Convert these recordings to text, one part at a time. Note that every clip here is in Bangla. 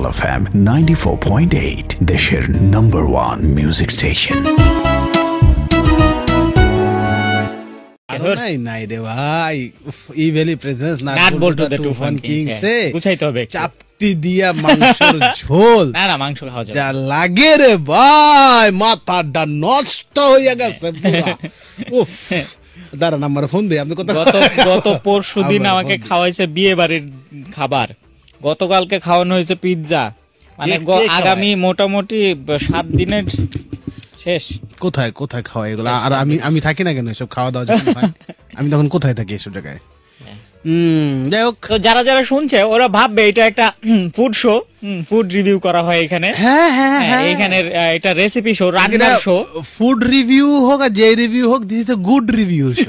Capital FM 94.8 দেশের নাম্বার 1 মিউজিক স্টেশন। নাই রে ভাই, Evaly presents nut Boltu the Toofan kings এ বুঝাইতে হবে চাপটি দিয়া মাংসের ঝোল না মাংস খাওয়া যায় যা লাগে রে ভাই, মাথাটা নষ্ট হইয়া গেছে পুরো। উফ, দাঁড়া নাম্বার ফোন দে। আপনি গত পরশুদিন আমাকে খাওয়াইছে বিয়ে বাড়ির খাবার, গতকালকে খাওয়ানো হয়েছে পিৎজা, মানে আগামী মোটামুটি 7 দিনের শেষ। কোথায় কোথায় খাওয়া এগুলো? আর আমি থাকি না কেন এসব খাওয়া দাওয়া যখন হয়? আমি তখন কোথায় থাকি এসব জায়গায়? যাই হোক, তো যারা যারা শুনছে ওরা ভাববে এটা একটা ফুড শো, ফুড রিভিউ করা হয় এখানে। এখানে এটা রেসিপি শো, রান্নার শো। ফুড রিভিউ হোক আর যে রিভিউ হোক, this is a good review show.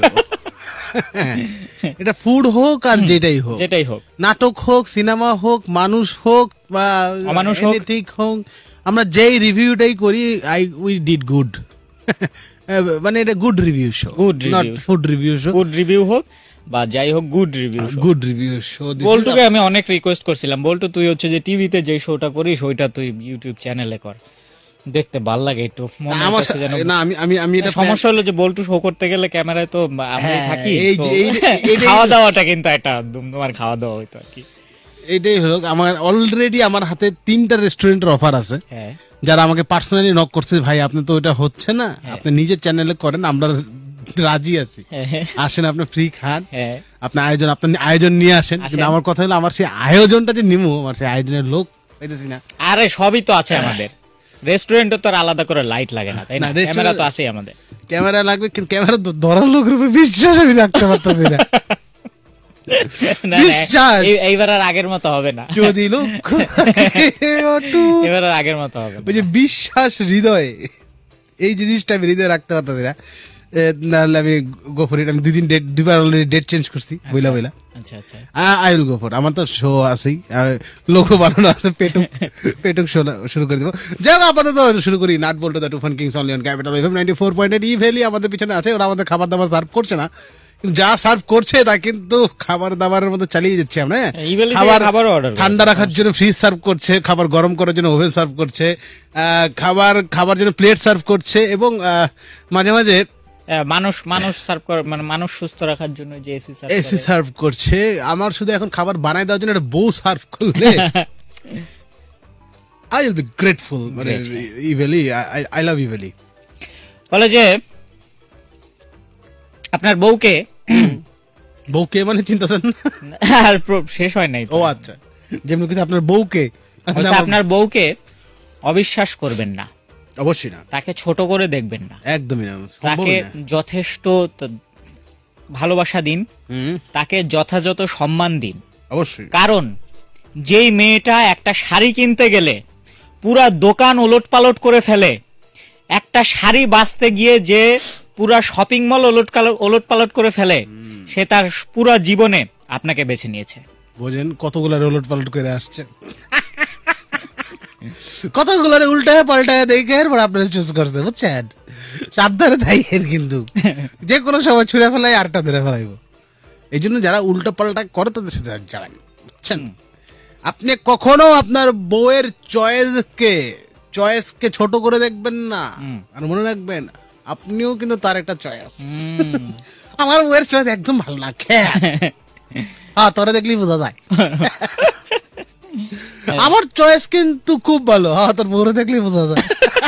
এটা ফুড হোক আর যেটাই হোক, নাটক হোক, সিনেমা হোক, মানুষ হোক বা অমানুষ হোক, আমরা যেই রিভিউটাই করি উই ডিড গুড। মানে এটা good review show, not food review show. Good review হোক বা যাই হোক, গুড রিভিউ শো। বল্টুকে আমি অনেক রিকোয়েস্ট করছিলাম, বল্টু তুই হচ্ছে যে টিভিতে যে শোটা করিস ওইটা তুই ইউটিউব চ্যানেলে কর, দেখতে ভাল লাগে একটু। আমি এটা সমস্যা হলো যে বল্টু শো করতে গেলে ক্যামেরায় তো আমি থাকি, খাওয়া দাওয়াটা কিন্তু একটা তোমার খাওয়া দাওয়া হইতো আর কি। এটাই হোক, আমার অলরেডি আমার হাতে 3টা রেস্টুরেন্টের অফার আছে, যারা আমাকে পার্সোনালি নক করছে, ভাই আপনি তো ওইটা হচ্ছে না, আপনি নিজের চ্যানেলে করেন, আমরা রাজি আছি, আসেন আপনি ফ্রি খান, আপনি আয়োজন নিয়ে আসেন। কিন্তু আমার কথা হলো, আমার সেই আয়োজনটা যে নিমু, আমার সেই আয়োজনের লোক পাইতেছি না। আরে সবই তো আছে আমাদের রেস্টুরেন্টে, তো আর আলাদা করে লাইট লাগে না, তাই না? ক্যামেরা তো আছে আমাদের, ক্যামেরা লাগবে, কিন্তু ক্যামেরা ধরার লোকের উপর বিশ্বাস আমি রাখতে পারতেছি না। এইবার আর আগের মতো হবে না, যদি লোক এবার আর আগের মতো হবে। ওই যে বিশ্বাস হৃদয়ে, এই জিনিসটা আমি হৃদয়ে রাখতে পারতেছি না। নাহলে আমি গো ফর ইট। আমি দুবার অলরেডি ডেট চেঞ্জ করছি, বইলা আই উইল গো ফর। আমার তো শো আছেই, লোগো বানানো আছে, পেটুক শো শুরু করে দেবো। যাই হোক, আপাতত শুরু করি nut Boltu the Toofan kings only on capital FM 94.8। Evaly আমাদের পিছনে আছে, ওরা আমাদের খাবার দাবার সার্ভ করছে না, যা সার্ভ করছে তা কিন্তু খাবার দাবারের মতো চালিয়ে যাচ্ছে। আমরা খাবার ঠান্ডা রাখার জন্য ফ্রিজ সার্ভ করছে, খাবার গরম করার জন্য ওভেন সার্ভ করছে, খাবার জন্য প্লেট সার্ভ করছে, এবং মাঝে মাঝে মানুষ সার্ভ করে, মানে মানুষ সুস্থ রাখার জন্য যে এসি সার্ভ করছে। আমার শুধু এখন খাবার বানায় দেওয়ার জন্য একটা বউ সার্ভ করলে আই উইল বি গ্রেটফুল। মানে ইভেলি, আই লাভ ইভেলি। বলে যে আপনার বউকে মানে চিন্তাছেন আর শেষ হয় নাই। ও আচ্ছা, যেমন কিন্তু আপনার বউকে অবিশ্বাস করবেন না, অবশ্যই না। তাকে ছোট করে দেখবেন না, একদমই না। তাকে যথেষ্ট ভালোবাসা দিন, তাকে যথাযথ সম্মান দিন, অবশ্যই। কারণ যেই মেয়েটা একটা শাড়ি কিনতে গেলে পুরা দোকান ওলটপালট করে ফেলে, একটা শাড়ি বাঁচতে গিয়ে যে পুরা শপিং মল ওলটপালট করে ফেলে, সে তার পুরা জীবনে আপনাকে বেছে নিয়েছে। বোঝেন কতগুলো ওলটপালট করে আসছে, কতগুলো উল্টায় পাল্টায় দেখে আপনারা চুজ করছে, বুঝছেন? সাবধানে থাকেন, কিন্তু যে কোনো সময় ছুঁড়ে ফেলাই আরটা ধরে ফেলাইব। এই জন্য যারা উল্টো পাল্টা করে তাদের সাথে যাবেন, বুঝছেন? আপনি কখনো আপনার বউয়ের চয়েসকে ছোট করে দেখবেন না। আর মনে রাখবেন, আপনিও কিন্তু তার একটা চয়েস। আমার বউয়ের চয়েস একদম ভালো না, হ্যাঁ তোরা দেখলেই বোঝা যায়। আমার চয়েস কিন্তু খুব ভালো, হ্যাঁ তোর বউরে দেখলেই বোঝা যায়।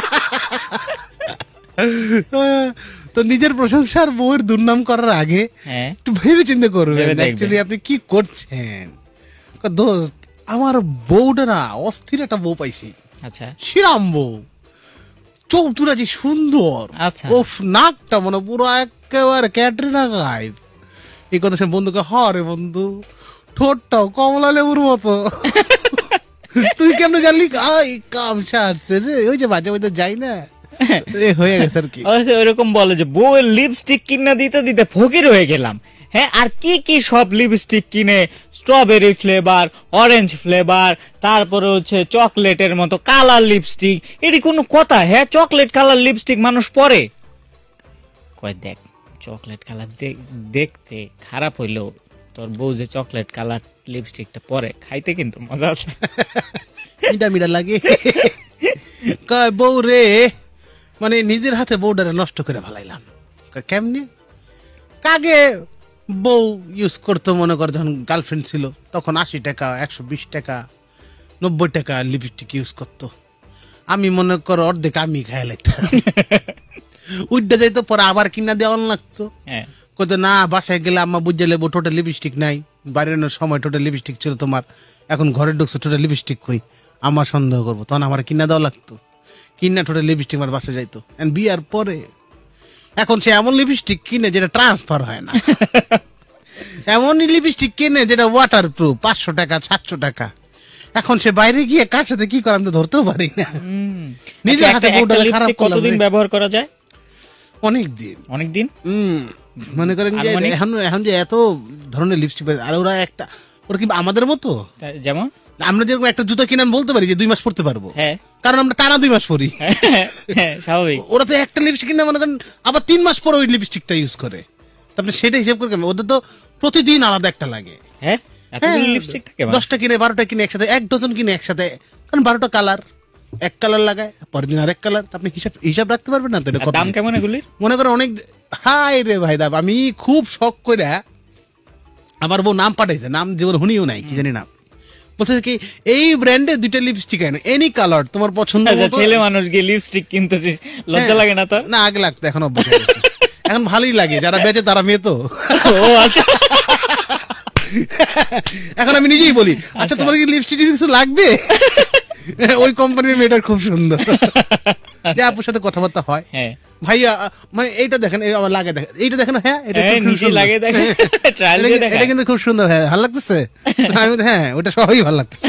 তো নিজের প্রশংসার বউয়ের দুর্নাম করার আগে একটু ভেবে চিন্তা করবেন অ্যাকচুয়ালি আপনি কি করছেন। দোস্ত, আমার বউটা না অস্থির একটা বউ পাইছি। আচ্ছা, শ্রীরাম বউ, চৌতুরা যে সুন্দর, ওফ নাকটা মনে পুরো একেবারে ক্যাটরিনা কাইফ। এই কথা সে বন্ধুকে, হরে বন্ধু ঠোঁটটাও কমলা লেবুর মতো। তুই কেমন জানলি? কাম সারছে রে, ওই যে মাঝে মাঝে যাই না, হয়ে গেছে আর কি। ওইরকম বলে যে বউয়ের লিপস্টিক কিনা দিতে দিতে ফকির হয়ে গেলাম। হ্যাঁ, আর কি সব লিপস্টিক কিনে, স্ট্রবেরি ফ্লেভার, অরেঞ্জ ফ্লেভার, তারপরে হচ্ছে চকলেটের মতো কালার লিপস্টিক। এটি কোনো কথা? হ্যাঁ, চকলেট কালার লিপস্টিক মানুষ পরে? কয় দেখ, চকলেট কালার দেখতে খারাপ হইলেও তোর বউ যে চকলেট কালার লিপস্টিকটা পরে, খাইতে কিন্তু মজা আছে। মিডা মিডা লাগে। কয় বউ রে, মানে নিজের হাতে বউডারে নষ্ট করে ফেলাইলাম। কেমনে? কাগে বউ ইউজ করতো, মনে কর যখন গার্লফ্রেন্ড ছিল তখন 80 টাকা 120 টাকা 90 টাকা লিপস্টিক ইউজ করতো। আমি মনে কর অর্ধেক আমি খাই লাগতাম। উঠতে যাইতো, পরে আবার কিনা দেওয়ান লাগতো। কইতো না, বাসায় গেলে আম্মা বুঝে লেবো টোটাল লিপস্টিক নাই, বাইরের সময় টোটাল লিপস্টিক ছিল তোমার, এখন ঘরে ঢুকছো টোটাল লিপস্টিক কই, আমার সন্দেহ করবো। তখন আমার কিনা দেওয়া লাগতো, কিনা টোটাল লিপস্টিক আমার বাসায় যাইতো। বিয়ার পরে এখন সে এমন লিপস্টিক কিনে যেটা ট্রান্সফার হয় না, এমনই লিপস্টিক কিনে যেটা ওয়াটার প্রুফ, 500 টাকা 700 টাকা। এখন সে বাইরে গিয়ে কার সাথে কি করে আমি তো ধরতেও পারি না। নিজের হাতে খারাপ। কতদিন ব্যবহার করা যায়? অনেক দিন। অনেক দিন। মনে করেন যে এখন যে এত ধরনের লিপস্টিক, আর ওরা ওরা কি আমাদের মতো? যেমন আমরা যেরকম একটা জুতা কিনে বলতে পারি যে 2 মাস পরতে পারবো, কারণ আমরা টানা 2 মাস পরি। স্বাভাবিক। ওরা তো একটা লিপস্টিক কিনে মনে করেন আবার 3 মাস পরে ওই লিপস্টিকটা ইউজ করে। আপনি সেটা হিসাব করে, ওদের তো প্রতিদিন আলাদা একটা লাগে। লিপস্টিক থাকে 10টা কিনে 12টা কিনে একসাথে, 1 ডজন কিনে একসাথে, কারণ 12টা কালার, এক কালার লাগায়, পরের দিন আরেক কালার। আপনি হিসাব রাখতে পারবেন না তো? এটা দাম কেমন এগুলির? মনে করেন অনেক হাই রে ভাই দাম। আমি খুব শখ করে আমার বউ নাম পাঠাইছে, নাম জীবন শুনিও নাই, কি জানি নাম। বলছে কি এই ব্র্যান্ডের 2টা লিপস্টিক আনো, এনি কালার তোমার পছন্দ। ছেলে মানুষ গিয়ে লিপস্টিক কিনতেছিস, লজ্জা লাগে না তোর? না, আগে লাগতো, এখন অভ্যাস হয়ে গেছে। এখন ভালোই লাগে, যারা বেচে তারা মেয়ে তো। ও আচ্ছা। এখন আমি নিজেই বলি, আচ্ছা তোমার কি লিপস্টিক কিছু লাগবে? ওই কোম্পানির মেয়েটার খুব সুন্দর, যে আপুর সাথে কথাবার্তা হয়। ভাইয়া মানে এইটা দেখেন, আমার লাগে দেখেন, এইটা দেখেন, হ্যাঁ এটা কিন্তু খুব সুন্দর, হ্যাঁ ভালো লাগতেছে। আমি হ্যাঁ ওটা সবই ভালো লাগতেছে,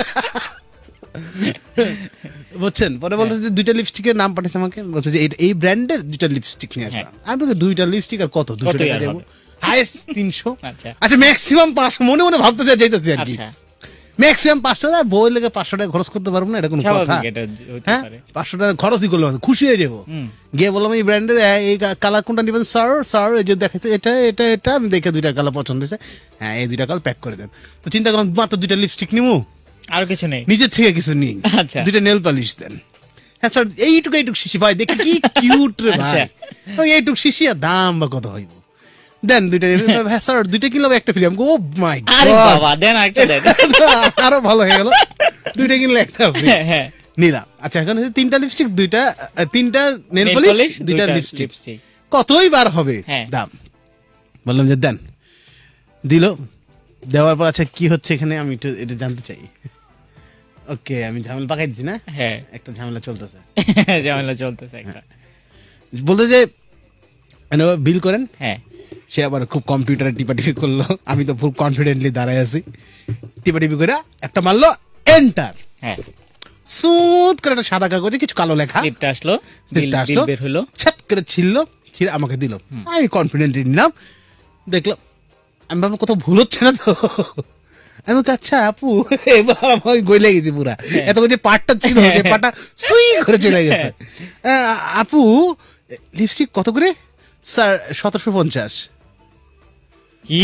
বুঝছেন। পরে বলতে যে 2টা লিপস্টিকের নাম পাঠিয়েছে আমাকে, বলছে যে এই ব্র্যান্ডের 2টা লিপস্টিক নিয়ে আসলাম। আমি বলছি 2টা লিপস্টিক আর কত, 200 টাকা দেবো, হাইয়েস্ট 300। আচ্ছা ম্যাক্সিমাম 500, মনে মনে ভাবতে যাইতেছি আর কি, ম্যাক্সিমাম 500 টাকা। বই লেগে 500 টাকা খরচ করতে পারবো না, এটা কোনো কথা? হ্যাঁ 500 টাকা খরচই করলে খুশি হয়ে যাবো। গিয়ে বললাম এই ব্র্যান্ডের এই কালার কোনটা নিবেন স্যার? এই যে দেখাচ্ছে এটা এটা এটা, আমি দেখে 2টা কালার পছন্দ হয়েছে, হ্যাঁ এই 2টা কালার প্যাক করে দেন। তো চিন্তা করলাম মাত্র 2টা লিপস্টিক নিবো, আর কিছু নেই, নিজের থেকে কিছু নিই। 2টা নেল পালিশ দেন। হ্যাঁ স্যার এইটুকু শিশি ভাই, দেখি কি কিউট রে ভাই, এইটুকু শিশি, আর দাম বা কত হইব? দেন 2টা। হ্যাঁ স্যার 2টা কিলো একটা ফ্রি। ও মাই গড, আরো ভালো হয়ে গেল, 2টা কিনলে একটা ফ্রি নিলাম। আচ্ছা এখন 3টা লিপস্টিক, 3টা নেল পলিশ, 2টা লিপস্টিক, কতই বার হবে দাম? বললাম যে দেন, দিল। দেওয়ার পর আচ্ছা কি হচ্ছে এখানে আমি একটু এটা জানতে চাই। ওকে, আমি ঝামেলা পাকাই দিচ্ছি না? হ্যাঁ একটা ঝামেলা চলতেছে, একটা। বলতে যে বিল করেন। হ্যাঁ সে আবার খুব কম্পিউটারে টিপাটিপি করলো, আমি তো খুব কনফিডেন্টলি দাঁড়ায় আছি। টিপাটিপি করে একটা মারলো এন্টার, সুদ করে একটা সাদা কাগজে কিছু কালো লেখা, স্লিপটা আসলো, বের হলো, ছাট করে ছিললো, ছিঁড়ে আমাকে দিল। আমি কনফিডেন্টলি নিলাম, দেখলাম আমি ভাবলাম কোথাও ভুল হচ্ছে না তো। আমি আচ্ছা আপু, এবার আমি গলে গেছি পুরা, এত যে পাটটা ছিল যে পাটটা সুই করে চলে গেছে। আপু লিপস্টিক কত করে? স্যার 1750। কি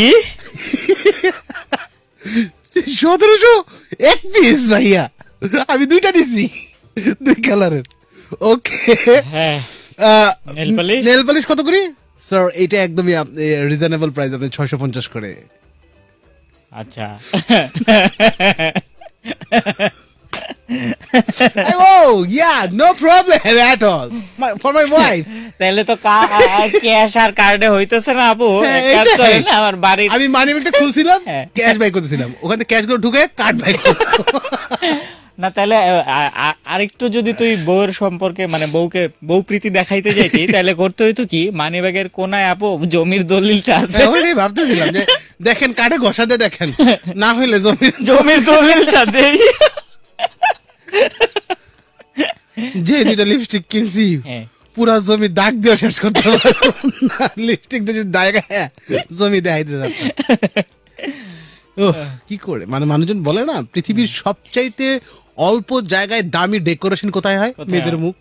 1700 এক পিস ভাইয়া? আমি 2টা দিছি, 2 কালারের। ওকে নেল পলিশ কত করে? স্যার এটা একদমই রিজনেবল প্রাইস, আপনি 650 করে। আচ্ছা Oh yeah, no problem at all for my wife. তাহলে তো ক্যাশ আর কার্ডে হইতেছে না আপু, কাজ করেন আমার বাড়ি। আমি মানি ব্যাগটা খুলছিলাম, ক্যাশ বাই করতেছিলাম, ওখানে ক্যাশ গুলো ঢুকে কার্ড বাই না। তাহলে আরেকটু যদি তুই বউয়ের সম্পর্কে মানে বউ প্রীতি দেখাইতে যাইতি, তাহলে করতে হইতো কি, মানি ব্যাগের কোনায় আপু জমির দলিলটা আছে। ওইটাই ভাবতেছিলাম যে দেখেন কার্ডে ঘষাতে দেখেন, না হইলে জমির দলিলটা দেই। যে 2টা লিপস্টিক কিনছি পুরা জমি দাগ দিয়ে শেষ করতে পারবো না, লিপস্টিক দিয়ে দাগ জমি দেখাইতে যাচ্ছে। ও কি করে, মানে মানুষজন বলে না পৃথিবীর সবচাইতে অল্প জায়গায় দামি ডেকোরেশন কোথায় হয়? মেয়েদের মুখ।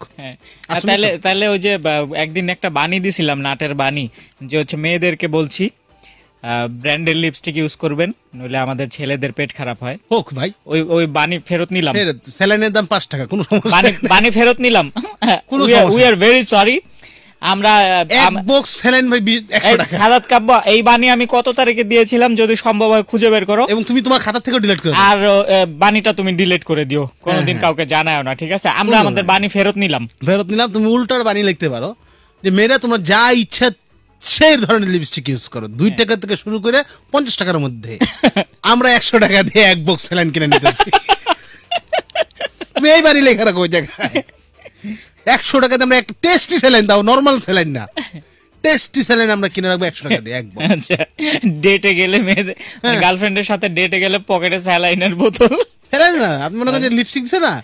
তাহলে ওই যে একদিন একটা বাণী দিছিলাম, নাটের বাণী, যে হচ্ছে মেয়েদেরকে বলছি ব্র্যান্ডের লিপস্টিক ইউজ করবেন, নইলে আমাদের ছেলেদের পেট খারাপ হয়। হোক ভাই, ওই বানি ফেরত নিলাম, স্যালাইনের দাম 5 টাকা, কোনো সমস্যা বানি ফেরত নিলাম। We are very sorry. আমরা এক বক্স স্যালাইন ভাই 100 টাকা। সাদাত কাব্য, এই বানি আমি কত তারিখে দিয়েছিলাম যদি সম্ভব হয় খুঁজে বের করো, এবং তুমি তোমার খাতা থেকে ডিলিট করো, আর বানিটা তুমি ডিলিট করে দিও, কোনোদিন কাউকে জানাও না, ঠিক আছে? আমরা আমাদের বানি ফেরত নিলাম। তুমি উল্টার বানি লিখতে পারো যে মেয়েরা তোমার যা ইচ্ছা সেই ধরনের লিপস্টিক ইউজ করো, 2 টাকা থেকে শুরু করে 50 টাকার মধ্যে। আমরা 100 টাকা দিয়ে এক বক্স স্যালাইন কিনে নিতেছি। তুমি এই বানি লেখা রাখো ওই জায়গায়, 100 টাকা দিয়ে আমরা একটা টেস্টি স্যালাইন দাও, নরমাল স্যালাইন না, টেস্টি স্যালাইন আমরা কিনে রাখবো 100 টাকা দিয়ে এক বক্স। আচ্ছা, ডেটে গেলে মেয়েদের গার্লফ্রেন্ডের সাথে ডেটে গেলে পকেটে স্যালাইনের বোতল, স্যালাইন না, আপনি মনে করেন লিপস্টিক দিছে না,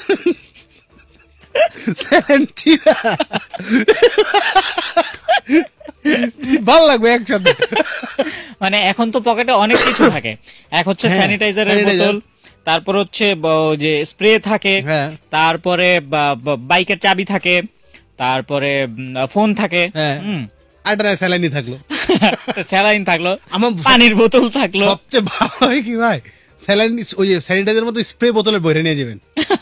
স্যালাইন টিরা ভালো লাগবে একসাথে। মানে এখন তো পকেটে অনেক কিছু থাকে, এক হচ্ছে স্যানিটাইজারের বোতল, তারপর হচ্ছে যে স্প্রে থাকে, তারপরে বাইকের চাবি থাকে, তারপরে ফোন থাকে, স্যালাইনই থাকলো, স্যালাইন থাকলো, আমার পানির বোতল থাকলো। সবচেয়ে ভালো হয় কি ভাই, স্যালাইন ওই স্যানিটাইজার মতো স্প্রে বোতলে বইরে নিয়ে যাবেন,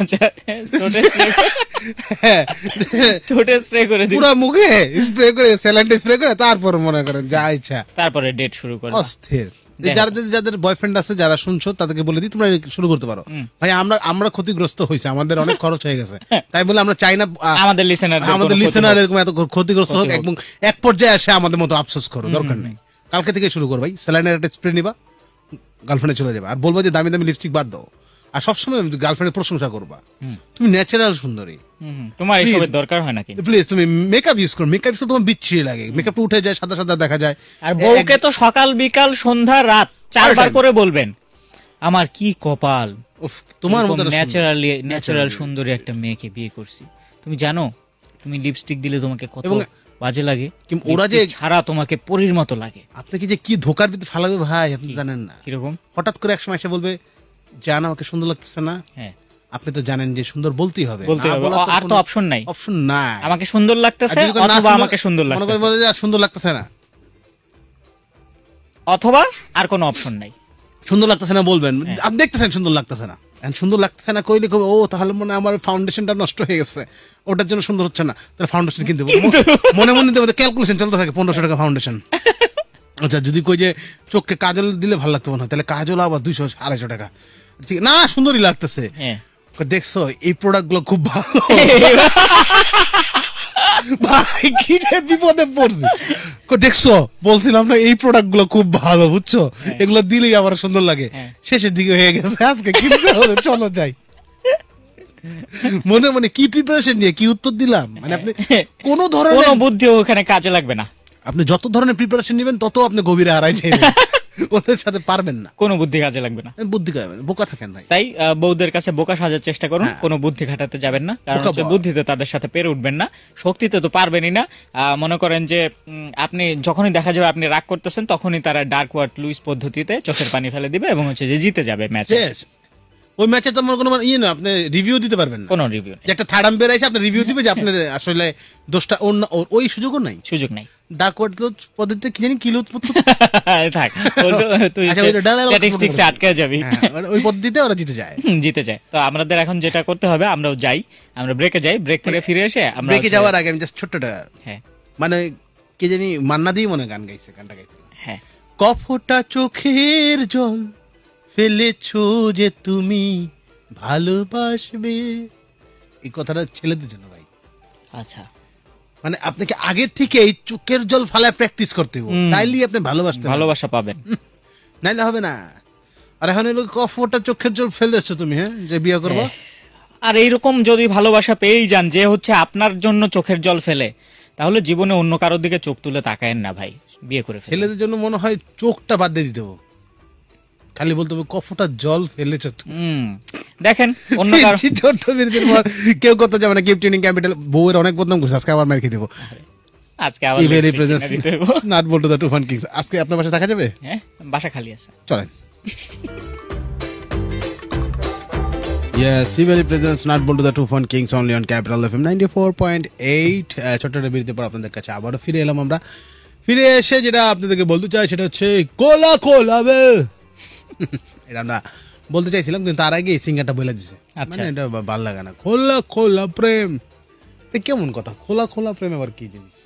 ঠোঁটে স্প্রে করে দিন, পুরো মুখে স্প্রে করে স্যালাইনটা স্প্রে করে তারপর মনে করেন যা ইচ্ছা, তারপরে ডেট শুরু করে। অস্থির। যাদের বয়ফ্রেন্ড আছে, যারা শুনছো তাদেরকে বলে দিই তোমরা শুরু করতে পারো ভাই। আমরা ক্ষতিগ্রস্ত হয়েছে, আমাদের অনেক খরচ হয়ে গেছে, তাই বলে আমরা চাই না আমাদের লিসেনার এরকম এত ক্ষতিগ্রস্ত হোক এবং এক পর্যায়ে আসে আমাদের মতো আফসোস করো, দরকার নেই। কালকে থেকে শুরু করো ভাই, স্যালাইনের একটা স্প্রে নিবা, গার্লফ্রেন্ডে চলে যাবে, আর বলবো যে দামি দামি লিপস্টিক বাদ দাও, আর সবসময় গার্লফ্রেন্ডের প্রশংসা করবা, তুমি ন্যাচারাল সুন্দরী, তোমার এইসবের দরকার হয় নাকি? প্লিজ তুমি মেকআপ ইউজ করো, মেকআপ ইউজ তোমার বিচ্ছিরি লাগে, মেকআপ উঠে যায়, সাদা সাদা দেখা যায়। আর বউকে তো সকাল বিকাল সন্ধ্যা রাত 4 বার করে বলবেন, আমার কি কপাল, তোমার মতো ন্যাচারাল সুন্দরী একটা মেয়েকে বিয়ে করছি। তুমি জানো তুমি লিপস্টিক দিলে তোমাকে কত বাজে লাগে, ওরা যে ছাড়া তোমাকে পরীর মতো লাগে। আপনাকে যে কি ধোকার ভিতরে ফালাবে ভাই, আপনি জানেন না। কিরকম? হঠাৎ করে একসময় এসে বলবে জান আমাকে সুন্দর লাগতেছে না, আপনি তো জানেন যে সুন্দর বলতেই হবে, আর তো অপশন নাই, অপশন নাই, আমাকে সুন্দর লাগতেছে অথবা আমাকে সুন্দর লাগতেছে, মনে করে বলে যে সুন্দর লাগতেছে না, অথবা আর কোনো অপশন নাই, সুন্দর লাগতেছে না বলবেন, আপনি দেখতেছেন সুন্দর লাগতেছে না, সুন্দর লাগতেছে না কইলে কবে ও তাহলে মনে আমার ফাউন্ডেশনটা নষ্ট হয়ে গেছে, ওটার জন্য সুন্দর হচ্ছে না, তাহলে ফাউন্ডেশন কিনতে মনে মনে ক্যালকুলেশন চলতে থাকে, 1500 টাকা ফাউন্ডেশন। আচ্ছা, যদি কই যে চোখে কাজল দিলে ভালো লাগতো না, তাহলে কাজল আবার 200-250 টাকা, ঠিক না, সুন্দরই লাগতেছে। দেখছো এই প্রোডাক্ট গুলো খুব ভালো, ভাই কি যে বিপদে পড়ছি, দেখছো বলছিলাম না এই প্রোডাক্ট গুলো খুব ভালো, বুঝছো, এগুলো দিলেই আমার সুন্দর লাগে। শেষের দিকে হয়ে গেছে, আজকে কিনতে হবে, চলো যাই। মনে মনে কি প্রিপারেশন নিয়ে কি উত্তর দিলাম, মানে আপনি কোন ধরনের বুদ্ধি ওখানে কাজে লাগবে না, আপনি যত ধরনের প্রিপারেশন নেবেন তত আপনি গভীরে হারাই যাবেন, ওদের সাথে পারবেন না, কোনো বুদ্ধি কাজে লাগবে না, বুদ্ধি খাবেন, বোকা থাকেন ভাই। তাই বউদের কাছে বোকা সাজার চেষ্টা করুন, কোনো বুদ্ধি খাটাতে যাবেন না, কারণ বুদ্ধিতে তাদের সাথে পেরে উঠবেন না, শক্তিতে তো পারবেনই না। মনে করেন যে আপনি যখনই দেখা যাবে আপনি রাগ করতেছেন, তখনই তারা ডার্ক ওয়ার্ড লুইস পদ্ধতিতে চোখের পানি ফেলে দিবে এবং হচ্ছে যে জিতে যাবে ম্যাচে। ওই ম্যাচে তো কোনো ইয়ে না, আপনি রিভিউ দিতে পারবেন না, কোনো রিভিউ নেই, একটা থার্ড আম্পায়ার এসে আপনি রিভিউ দিবে যে আপনার আসলে দোষটা ওই সুযোগও নাই, সুযোগ নাই। ডার্ক ওয়ার্ড পদ্ধতিতে কি জানি কি উৎপত্তি থাক, তুই স্ট্যাটিস্টিক্সে আটকে যাবি, ওই পদ্ধতিতে ওরা জিতে যায়। তো আমাদের এখন যেটা করতে হবে, আমরাও যাই, আমরা ব্রেকে যাই, ব্রেক থেকে ফিরে এসে আমরা ব্রেকে যাওয়ার আগে আমি জাস্ট ছোট্টটা, মানে কে জানি মান্না দি মনে গানটা গাইছিল, কফটা চোখের জল ফেলেছো যে তুমি ভালোবাসবে, এই কথাটা ছেলেদের জন্য ভাই। আচ্ছা, মানে আপনাকে আগের থেকে এই চোখের জল ফালায় প্র্যাকটিস করতে হবে, তাইলেই আপনি ভালোবাসা পাবেন, নাইলে হবে না। আর এখন এলো কফটা চোখের জল ফেলেছো তুমি, যে বিয়ে করবো, আর এইরকম যদি ভালোবাসা পেয়েই যান যে হচ্ছে আপনার জন্য চোখের জল ফেলে, তাহলে জীবনে অন্য কারোর দিকে চোখ তুলে তাকায়েন না ভাই, বিয়ে করে ফেলে। ছেলেদের জন্য মনে হয় চোখটা বাদ দিয়ে দিতে হবে, খালি বলতে হবে কফটা জল ফেলেছ। দেখেন অন্য কারো ছোট বিরতির পর কেউ করতে যাবে না, গিফট ট্রেনিং ক্যাপিটাল বউয়ের অনেক বদনাম করছে, আজকে আবার মার খেয়ে দেবো, আজকে আবার নাট বল্টু দা তুফান কিংস। আজকে আপনার বাসায় থাকা যাবে? হ্যাঁ, বাসা খালি আছে, চলেন। Yes, Siveli presents Not Bold to the Two Fun Kings only on Capital FM 94.8. ছোট্ট বিরতির পর আপনাদের কাছে আবারও ফিরে এলাম আমরা। ফিরে এসে যেটা আপনাদেরকে বলতে চাই সেটা হচ্ছে কোলা কোলা বে এটা আমরা বলতে চাইছিলাম, কিন্তু তার আগে সিঙ্গারটা বলে দিছে, আচ্ছা। মানে এটা ভালো লাগে না। খোলা খোলা প্রেম, এ কেমন কথা? খোলা খোলা প্রেম আবার কি জিনিস?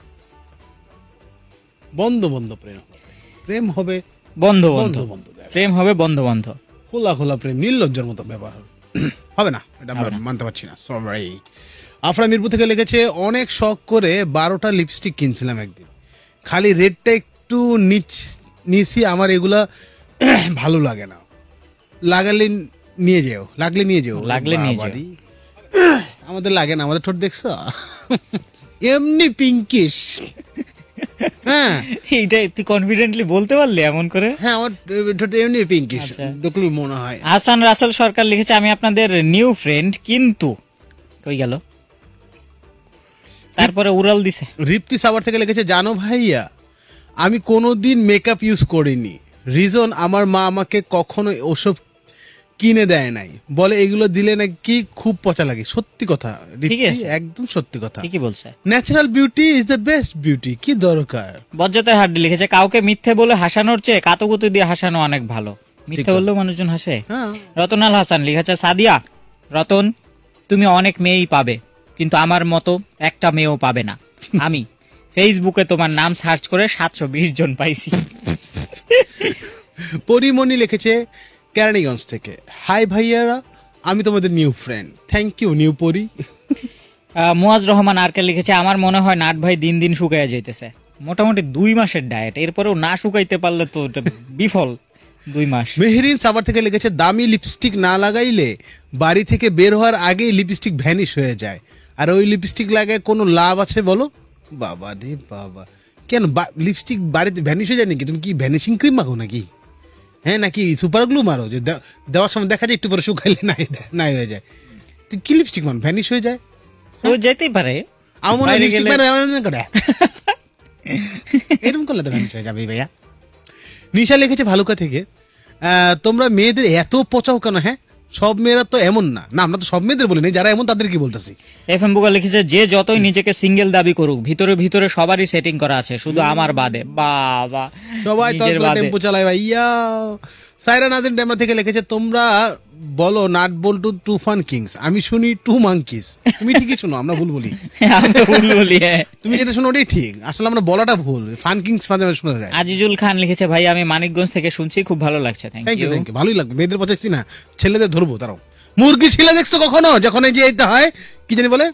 বন্ধ বন্ধ প্রেম হবে, প্রেম হবে বন্ধ বন্ধ বন্ধ বন্ধ, প্রেম হবে বন্ধ বন্ধ। খোলা খোলা প্রেম নির্লজ্জার মতো ব্যবহার হবে না, এটা আমরা মানতে পারছি না। সরি। আফরা মিরপুর থেকে লিখেছে, অনেক শখ করে 12টা লিপস্টিক কিনছিলাম একদিন, খালি রেডটা একটু নিচি, আমার এগুলা ভালো লাগে না। লাগলে নিয়ে যেও, লাগলে নিয়ে যেও, লাগলে নিয়ে যেও। বাবারি। আমাদের লাগে না, আমাদের ঠোঁট দেখছো এমনি পিঙ্কিশ। হ্যাঁ এইটা তুই কনফিডেন্টলি বলতে পারলি এমন করে? হ্যাঁ, আমার ঠোঁট এমনি পিঙ্কিশ, আচ্ছা। দেখলে মনে হয়। হাসান রাসেল সরকার লিখেছে, আমি আপনাদের নিউ ফ্রেন্ড, কিন্তু কই গেল, তারপরে উড়াল দিছে। রিপ্তি সাভার থেকে লিখেছে, জানো ভাইয়া আমি কোনোদিন মেকআপ ইউজ করিনি, রিজন আমার মা আমাকে কখনো ওসব কিনে দেয় নাই, বলে এগুলো দিলে নাকি খুব পচা লাগে। সত্যি কথা রিপ্তি, ঠিকই আছে। একদম সত্যি কথা। ঠিকই বলছে। Natural beauty is the best beauty, কি দরকার? বজ্জাতের হাড্ডি লিখেছে, কাউকে মিথ্যে বলে হাসানোর চেয়ে কাতুকুতু দিয়ে হাসানো অনেক ভালো। মিথ্যে বললেও মানুষজন হাসে। হ্যাঁ, রতনাল হাসান লিখেছে, সাদিয়া রতন তুমি অনেক মেয়েই পাবে, কিন্তু আমার মতো একটা মেয়েও পাবে না। আমি ফেসবুকে তোমার নাম সার্চ করে 720 জন পাইছি। পরিমণি লিখেছে কেরানীগঞ্জ থেকে, হাই ভাইয়ারা, আমি তোমাদের new friend, thank you new পরি। মুয়াজ রহমান আরকে লিখেছে, আমার মনে হয় নাট ভাই দিন দিন শুকাইয়া যাইতেছে। মোটামুটি 2 মাসের ডায়েট, এরপরেও না শুকাইতে পারলে তো এটা বিফল। 2 মাস। মেহরিন সাভার থেকে লিখেছে, দামি লিপস্টিক না লাগাইলে বাড়ি থেকে বের হওয়ার আগেই লিপস্টিক ভ্যানিশ হয়ে যায়, আর ওই লিপস্টিক লাগায় কোনো লাভ আছে বলো? বাবা রে বাবা, কেন লিপস্টিক বাড়িতে ভ্যানিশ হয়ে যায় নাকি? তুমি কি ভ্যানিশিং ক্রিম মাখো নাকি? হ্যাঁ, নাকি সুপার গ্লু মারো যে দেওয়ার সময় দেখা যায় একটু পরে শুকাইলে নাই হয়ে যায়? তুই কি লিপস্টিক মান ভ্যানিশ হয়ে যায়? তো যেতেই পারে। আমার মনে হয় বাইরে লিপস্টিক গেলে- করে এরকম করলে তো ভ্যানিশ হয়ে যাবে ভাইয়া। নিশা লিখেছে ভালুকা থেকে, তোমরা মেয়েদের এত পচাও কেন? হ্যাঁ, সব মেয়েরা তো এমন না। না, আমরা তো সব মেয়েদের বলি না, যারা এমন তাদের কি বলতেছি। এফএম বুকা লিখেছে, যে যতই নিজেকে সিঙ্গেল দাবি করুক, ভিতরে ভিতরে সবারই সেটিং করা আছে, শুধু আমার বাদে। বাবা, সবাই তো নিজের বাদে। টেম্পো চালায় ভাইয়া। সাইরা নাজিন ডেমরা থেকে লিখেছে, তোমরা বলো nut Boltu to fun kings, আমি শুনি টু মাঙ্কিস। তুমি ঠিকই শোনো, আমরা ভুল বলি। আমরা ভুল বলি, হ্যাঁ। তুমি যেটা শোনো ওটাই ঠিক, আসলে আমরা বলাটা ভুল। ফান কিংস মাঝে মাঝে শোনা যায়। আজিজুল খান লিখেছে, ভাই আমি মানিকগঞ্জ থেকে শুনছি, খুব ভালো লাগছে। Thank thank you, you. Thank you. ভালোই লাগবে, মেয়েদের পচাচ্ছি না, ছেলেদের ধরবো। তারাও মুরগি ছিলে দেখছো কখনো? যখন এই যে এইটা হয়, কি জানি বলে,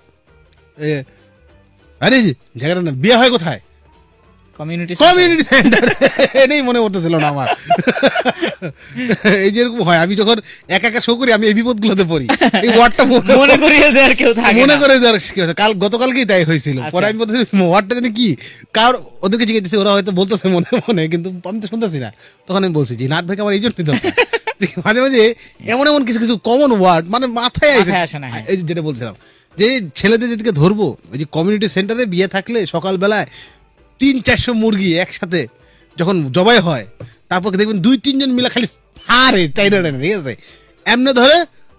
আরে জায়গাটা না, বিয়ে হয় কোথায়? Community community centre. এটাই মনে করতেছিল না আমার। এই যেরকম হয়, আমি যখন একা একা শো করি, আমি এই বিপদগুলোতে পড়ি। এই ওয়ার্ডটা মনে করিয়ে দেওয়ার কেউ থাকে মনে না। করে দেওয়ার কি হয়েছে? গতকালকেই তাই হয়েছিল। আচ্ছা। পরে আমি বলতেছি ওয়ার্ডটা জানি কি, কার ওদেরকে জিজ্ঞেস দিচ্ছি, ওরা হয়তো বলতেছে মনে মনে, কিন্তু আমি তো শুনতেছি না। তখন আমি বলছি যে নাট ভাইকে আমার এই জন্যই দরকার। মাঝে মাঝে এমন এমন কিছু কিছু কমন ওয়ার্ড মানে মাথায় আসে না, হ্যাঁ। এই যেটা বলছিলাম, যে ছেলেদের যেদিকে ধরবো, ওই যে কমিউনিটি সেন্টারে বিয়ে থাকলে সকালবেলায় 300-400 মুরগি একসাথে যখন জবাই হয়, তারপর দেখবেন 2-3 জন মিলে খালি হারে টাইনা, ঠিক আছে, এমনি ধরে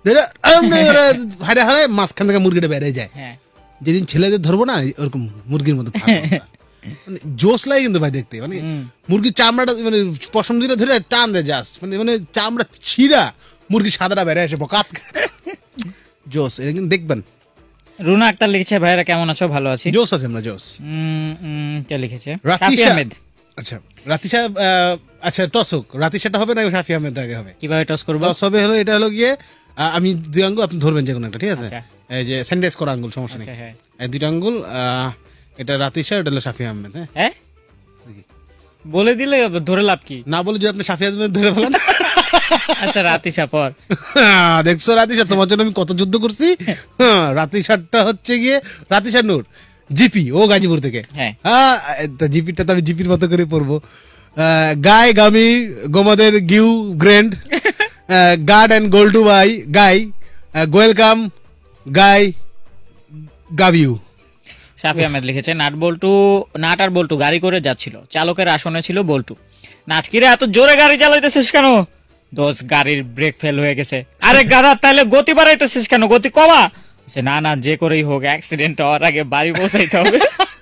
হারে হারে মাঝখান থেকে মুরগিটা বেড়ে যায়। হ্যাঁ। যেদিন ছেলেদের ধরবো না, ওরকম মুরগির মতো মানে জোশ লাগে কিন্তু ভাই দেখতে, মানে মুরগির চামড়াটা মানে পশম দিলে ধরে টান দেয় জাস্ট, মানে চামড়া ছিঁড়া মুরগির সাদাটা বেড়ে আসে বকাত। জোশ, এটা কিন্তু দেখবেন। রুনা আক্তার লিখেছে, ভাইরা কেমন আছো? ভালো আছি। জোশ আছে আমরা, জোশ। কে লিখেছে? রাফি শাফি শাহ। আহমেদ। আচ্ছা, রাতিশা, আচ্ছা টস হোক, রাতিশাটা হবে না শাফি আহমেদ আগে হবে? কিভাবে টস করবো? টস হবে হলো, এটা হলো গিয়ে আমি 2 আঙ্গুল, আপনি ধরবেন যে কোনো একটা, ঠিক আছে? আচ্ছা। এই যে স্যানিটাইজ করা আঙ্গুল, সমস্যা নেই। আচ্ছা, হ্যাঁ। এই 2টা আঙ্গুল, এটা রাতিশা, এটা হলো শাফি আহমেদ। হ্যাঁ, হ্যাঁ, বলে দিলে ধরে লাভ কি? না বলে যদি আপনি শাফি আহমেদ ধরে ফেলেন। আচ্ছা, রাতিশা পর। দেখছো রাতিশা, তোমার জন্য আমি কত যুদ্ধ করছি। রাতিশাটা হচ্ছে গিয়ে রাতিশা নূর, জিপি, ও গাজীপুর থেকে। হ্যাঁ। জিপিটা তো আমি জিপির মতো করে পড়বো। গাই গামি গোমাদের গিউ গ্র্যান্ড গার্ড অ্যান্ড গোল্ডু বাই গাই ওয়েলকাম গাই গাবিউ। শাফি আহমেদ লিখেছে, নাট আর বল্টু গাড়ি করে যাচ্ছিল, চালকের আসনে ছিল বল্টু। নাটকিরে এত জোরে গাড়ি চালাইতেছিস কেন? দোষ, গাড়ির ব্রেক ফেল হয়ে গেছে। আরে গাধা, তাহলে গতি বাড়াইতেছিস কেন? গতি কমা। না না, যে করেই হোক অ্যাক্সিডেন্ট হওয়ার আগে বাড়ি পৌঁছাইতে হবে।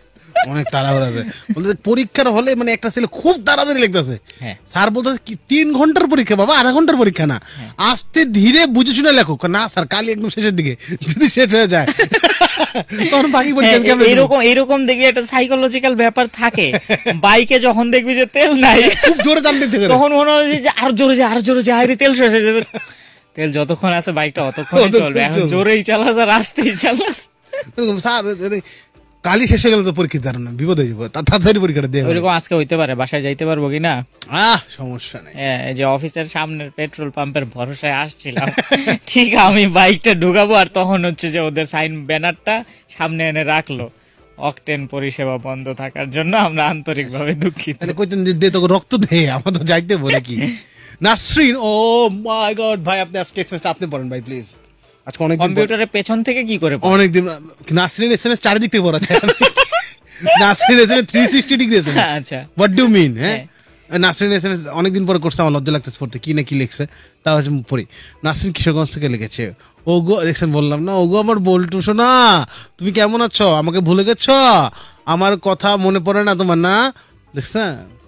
অনেক তাড়াহুড়ো আছে বলতে পরীক্ষার হলে মানে একটা ছেলে খুব তাড়াতাড়ি লিখতেছে স্যার বলতেছে কি 3 ঘন্টার পরীক্ষা বাবা, আধা ঘন্টার পরীক্ষা না, আস্তে ধীরে বুঝে শুনে লেখো। না স্যার কালই একদম শেষের দিকে, যদি শেষ হয়ে যায় তখন বাকি পরীক্ষা এরকম দেখবি একটা সাইকোলজিক্যাল ব্যাপার থাকে। বাইকে যখন দেখবি যে তেল নাই, খুব জোরে টানতে থাকে, তখন মনে হয় যে আর জোরে যা আরে তেল শেষ হয়ে যাবে। তেল যতক্ষণ আছে বাইকটা অতক্ষণ চলবে, এখন জোরেই চালাস আর আস্তেই চালাস। স্যার কালই শেষ হয়ে গেল তো পরীক্ষা দাঁড়ানো, বিপদ হয়ে যাবো, তাড়াতাড়ি পরীক্ষাটা দেবে। ওইরকম আজকে হইতে পারে, বাসায় যাইতে পারবো কিনা সমস্যা নেই। এই যে অফিসের সামনের পেট্রোল পাম্পের ভরসায় আসছিলাম, ঠিক আমি বাইকটা ঢুকাবো আর তখন হচ্ছে যে ওদের সাইন ব্যানারটা সামনে এনে রাখলো, অকটেন পরিষেবা বন্ধ থাকার জন্য আমরা আন্তরিকভাবে দুঃখিত। কইতেন দে তোকে রক্ত দে, আমার তো যাইতে বলে কি। নাসরিন, ও মাই গড ভাই, আপনি আজকে এসএমএসটা আপনি পড়েন ভাই প্লিজ। আজকে অনেক কম্পিউটারের পেছন থেকে কি করে অনেক দিন নাসরিন এসএমএস চারিদিক থেকে পড়া যায়। Nasrin SMS 360 degree SMS. আচ্ছা, হোয়াট ডু মিন? হ্যাঁ, নাসরিন এসএমএস অনেকদিন পরে করছে, আমার লজ্জা লাগতেছে পড়তে, কি না কি লিখছে তাও পড়ি। নাসরিন কিশোরগঞ্জ থেকে লিখেছে, ওগো দেখছেন বললাম না, ওগো আমার বল্টু শোনা, তুমি কেমন আছো? আমাকে ভুলে গেছো? আমার কথা মনে পড়ে না তোমার? না দেখছেন,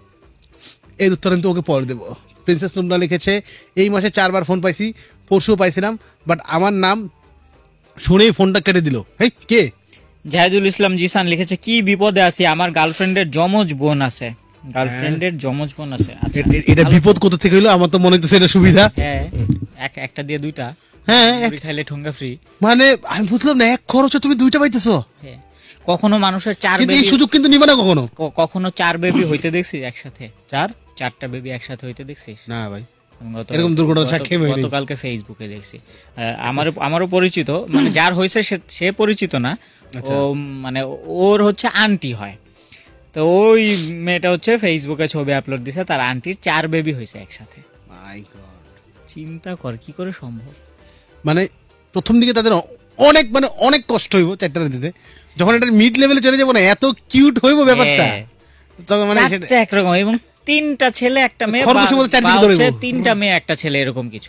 এর উত্তর আমি তোমাকে পরে দেবো। প্রিন্সেস নুমরা লিখেছে, এই মাসে 4 বার ফোন পাইছি, পরশুও পাইছিলাম, বাট আমার নাম শুনেই ফোনটা কেটে দিল। হেই কে? জাহিদুল ইসলাম জিসান লিখেছে, কি বিপদে আছি, আমার গার্লফ্রেন্ডের যমজ বোন আছে। গার্লফ্রেন্ডের যমজ বোন আছে। আচ্ছা, এটা বিপদ কোথা থেকে হইলো? আমার তো মনে হচ্ছে এটা সুবিধা। হ্যাঁ, একটা দিয়ে দুইটা, হ্যাঁ খাইলে ঠোঙ্গা ফ্রি। মানে আমি বুঝলাম না, এক খরচে তুমি 2টা পাইতেছো। হ্যাঁ, কখনো মানুষের 4 বেবি, এই সুযোগ কিন্তু নিবে না কখনো 4 বেবি হইতে দেখছিস একসাথে? 4টা বেবি একসাথে হইতে দেখছিস? না ভাই, এরকম দুর্ঘটনা গতকালকে ফেসবুকে দেখছি। আমারও পরিচিত, মানে যার হয়েছে সে পরিচিত না, ও মানে ওর হচ্ছে আন্টি হয়, তো ওই মেয়েটা হচ্ছে ফেসবুকে ছবি আপলোড দিছে, তার আন্টির 4 বেবি হয়েছে একসাথে। মাই গড, চিন্তা কর কি করে সম্ভব। মানে প্রথম দিকে তাদের অনেক কষ্ট হইব 4টা দিতে, যখন এটা মিড লেভেলে চলে যাবো না, এত কিউট হইব ব্যাপারটা, তখন মানে সেটা একরকম। এবং 3টা ছেলে একটা মেয়ে, 3টা মেয়ে একটা ছেলে, এরকম কিছু।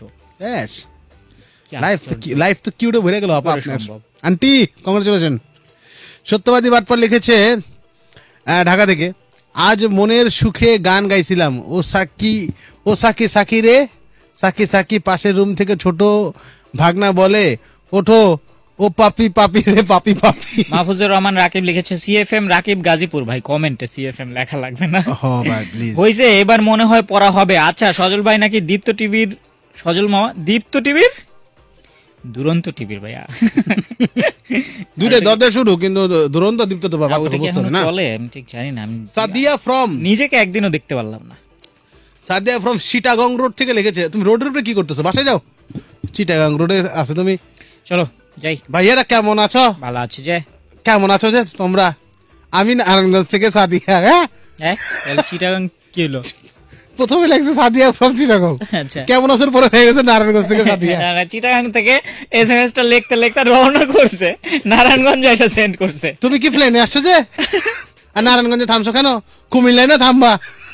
লাইফ তো কিউটে ভরে গেল আপনার। Aunty congratulation. সত্যবাদী বাটপার লিখেছে ঢাকা থেকে, আজ মনের সুখে গান গাইছিলাম, ও সাকি রে সাকি, পাশের রুম থেকে ছোট ভাগনা বলে, ওঠো ও পাপি রে পাপি। মাহফুজুর রহমান রাকিব লিখেছে, সিএফএম রাকিব গাজীপুর। ভাই কমেন্টে সিএফএম লেখা লাগবে না, হইছে এবার মনে হয় পড়া হবে। আচ্ছা, সজল ভাই নাকি দীপ্ত টিভির, সজল মামা দীপ্ত টিভির, দুরন্ত টিভির ভাইয়া, দুইটা দদে শুরু, কিন্তু দুরন্ত দীপ্ত তো বাবা চলে, আমি ঠিক জানি না। আমি সাদিয়া ফ্রম, নিজেকে একদিনও দেখতে পারলাম না। সাদিয়া ফ্রম চিটাগং রোড থেকে লিখেছে, তুমি রোডের উপরে কি করতেছো? বাসায় যাও, চিটাগং রোডে আছে তুমি, চলো যাই। ভাইয়ারা কেমন আছো? ভালো আছি। যে কেমন আছো যে তোমরা? আমি নারায়ণগঞ্জ থেকে সাদিয়া। হ্যাঁ, চিটাগং কি হলো? প্রথমে লাগছে সাদিয়া ফ্রম চিটাগং, কেমন আছো পরে হয়ে গেছে নারায়ণগঞ্জ থেকে সাদিয়া। চিটাগং থেকে এসএমএসটা লিখতে রওনা করছে, নারায়ণগঞ্জ এসে সেন্ড করছে। তুমি কি প্লেনে আসছো যে? আর নারায়ণগঞ্জে থামছো কেন? কুমিল্লায় না থামবা?